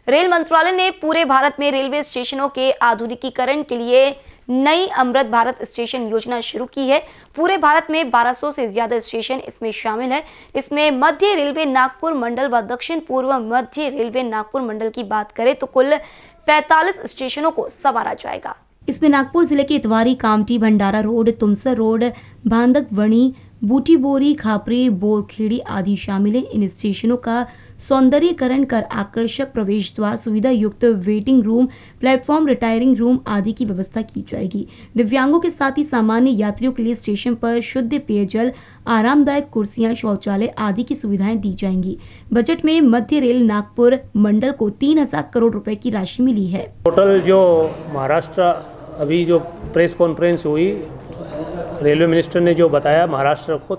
Rail मंत्रालय ने पूरे भारत में रेलवे स्टेशनों के आधुनिकीकरण के लिए नई अमृत भारत स्टेशन योजना शुरू की है। पूरे भारत में 1200 से ज्यादा स्टेशन इसमें शामिल है। इसमें मध्य रेलवे नागपुर मंडल व दक्षिण पूर्व मध्य रेलवे नागपुर मंडल की बात करें तो कुल 45 स्टेशनों को संवारा जाएगा। इसमें नागपुर जिले के इतवारी, कामठी, भंडारा रोड, तुमसर रोड, भांदकवणी, बूटीबोरी, खापरी, बोरखेड़ी आदि शामिल है। इन स्टेशनों का सौंदर्यीकरण कर आकर्षक प्रवेश द्वार, सुविधा युक्त waiting room, platform, retiring room आदि की व्यवस्था की जाएगी। दिव्यांगों के साथ ही सामान्य यात्रियों के लिए स्टेशन पर शुद्ध पेयजल, आरामदायक कुर्सियां, शौचालय आदि की सुविधाएं दी जाएंगी। बजट में मध्य रेल नागपुर मंडल को 3000 करोड़ रुपए की राशि मिली है। टोटल जो महाराष्ट्र अभी जो प्रेस कॉन्फ्रेंस हुई, रेलवे मिनिस्टर ने जो बताया, महाराष्ट्र को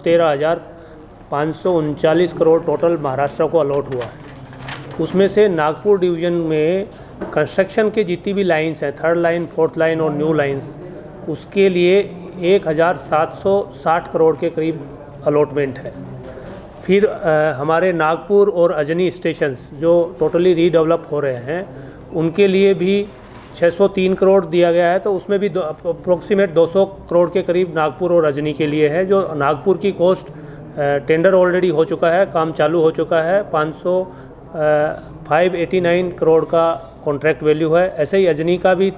13,539 करोड़ टोटल महाराष्ट्र को अलॉट हुआ है। उसमें से नागपुर डिवीज़न में कंस्ट्रक्शन के जितनी भी लाइंस हैं, 3rd लाइन, 4th लाइन और न्यू लाइंस, उसके लिए 1,760 करोड़ के करीब अलॉटमेंट है। फिर हमारे नागपुर और अजनी स्टेशंस जो टोटली रीडेवलप हो रहे हैं, उनके लिए भी 603 करोड़ दिया गया है। तो उसमें भी अप्रोक्सीमेट 200 करोड़ के करीब नागपुर और अजनी के लिए है। जो नागपुर की कॉस्ट टेंडर ऑलरेडी हो चुका है, काम चालू हो चुका है, 589 करोड़ का कॉन्ट्रैक्ट वैल्यू है। ऐसे ही अजनी का भी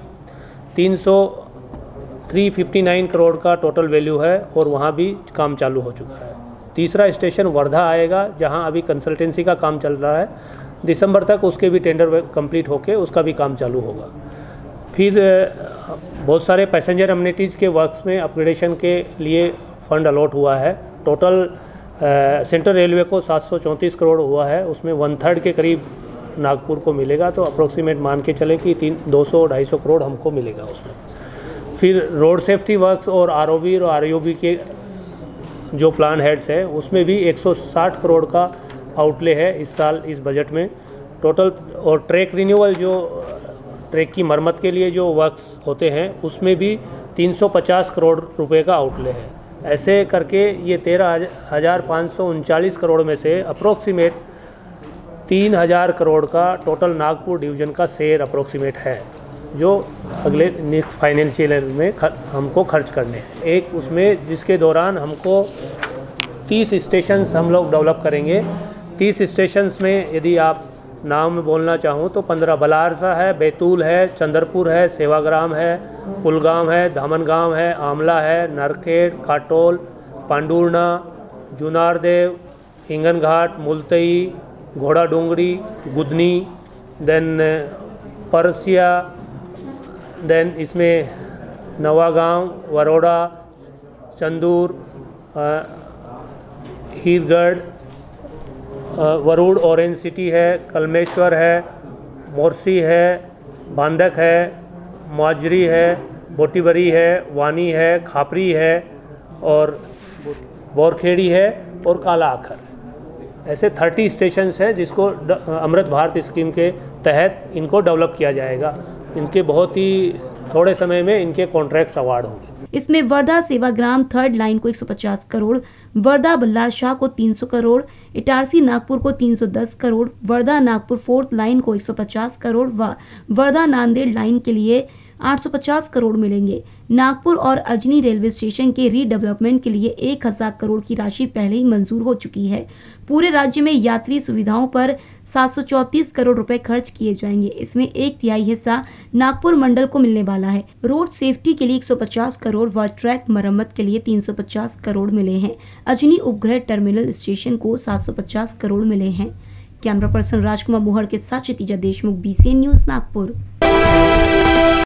359 करोड़ का टोटल वैल्यू है और वहाँ भी काम चालू हो चुका है। तीसरा स्टेशन वर्धा आएगा, जहाँ अभी कंसल्टेंसी का काम चल रहा है। दिसंबर तक उसके भी टेंडर कंप्लीट होके उसका भी काम चालू होगा। फिर बहुत सारे पैसेंजर अम्यूनिटीज़ के वर्क्स में अपग्रेडेशन के लिए फंड अलॉट हुआ है। टोटल सेंट्रल रेलवे को 734 करोड़ हुआ है, उसमें 1/3 के करीब नागपुर को मिलेगा। तो अप्रोक्सीमेट मान के चले कि 200-250 करोड़ हमको मिलेगा उसमें। फिर रोड सेफ्टी वर्क्स और आरओबी और आरयूबी के जो प्लान हेड्स है, उसमें भी 160 करोड़ का आउटले है इस साल इस बजट में टोटल। और ट्रैक रिन्यूअल, जो ट्रैक की मरम्मत के लिए जो वर्क्स होते हैं, उसमें भी 350 करोड़ रुपए का आउटले है। ऐसे करके ये 13,539 करोड़ में से अप्रोक्सीमेट 3,000 करोड़ का टोटल नागपुर डिवीज़न का शेयर अप्रोक्सीमेट है, जो अगले नेक्स्ट फाइनेंशियल ईयर में हमको खर्च करने हैं। एक उसमें जिसके दौरान हमको 30 स्टेशंस हम लोग डेवलप करेंगे। 30 स्टेशंस में यदि आप नाम में बोलना चाहूँ तो 15 बलारसा है, बैतूल है, चंद्रपुर है, सेवाग्राम है, कुलगाम है, धामनगांव है, आमला है, Narkhed, Katol, Pandhurna, जुनारदेव, Hinganghat, Multai, Ghoradongri, Gudni, then Parasia, then इसमें नवागांव, वरोड़ा, चंदूर, हीरगढ़, वरुड़ ऑरेंज सिटी है, कलमेश्वर है, मोरसी है, बांदक है, मुआजरी है, बोटीबरी है, वानी है, खापरी है और बोरखेड़ी है और काला आखर। ऐसे 30 स्टेशंस हैं जिसको अमृत भारत स्कीम के तहत इनको डेवलप किया जाएगा। इनके बहुत ही थोड़े समय में इनके कॉन्ट्रैक्ट अवार्ड होंगे। इसमें वर्धा सेवाग्राम 3rd लाइन को 150 करोड़, वर्धा बल्लारशाह को 300 करोड़, इटारसी नागपुर को 310 करोड़, वर्धा नागपुर 4th लाइन को 150 करोड़ व वर्धा नांदेड़ लाइन के लिए 850 करोड़ मिलेंगे। नागपुर और अजनी रेलवे स्टेशन के रीडेवलपमेंट के लिए 1000 करोड़ की राशि पहले ही मंजूर हो चुकी है। पूरे राज्य में यात्री सुविधाओं पर 734 करोड़ रुपए खर्च किए जाएंगे। इसमें 1/3 हिस्सा नागपुर मंडल को मिलने वाला है। रोड सेफ्टी के लिए 150 करोड़ व ट्रैक मरम्मत के लिए 350 करोड़ मिले हैं। अजनी उपग्रह टर्मिनल स्टेशन को 750 करोड़ मिले हैं। कैमरा पर्सन राजकुमार मोहड़ के साथ क्षितिजा देशमुख, BCN न्यूज, नागपुर।